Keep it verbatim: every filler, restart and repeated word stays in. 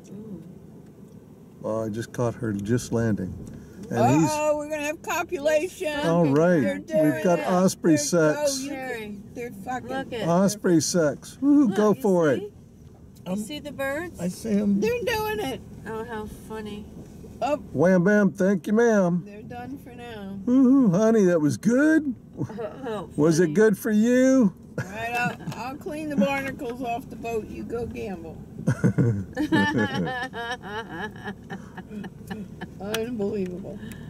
Oh, I just caught her just landing. And uh he's, oh, we're gonna have copulation. all right, we've got it. Osprey They're, Sex. Oh, you, they're fucking. Look at Osprey Sex. Woo, Look, go you for see? it. You Um, see the birds? I see him. They're doing it. Oh, how funny. Oh, Wham bam, thank you, ma'am. they're done for now. Woohoo, honey, that was good. Oh, Was it funny. good for you? All right, I'll, I'll clean the barnacles off the boat. You go gamble. Unbelievable.